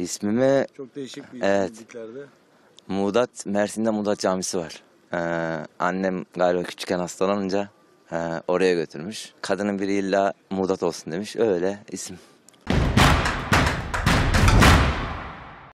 İsmimi Çok değişik bir Evet. bildiklerde. Muğdat, Mersin'de Muğdat Camisi var. Annem galiba küçükken hastalanınca oraya götürmüş. Kadının biri illa Muğdat olsun demiş. Öyle isim.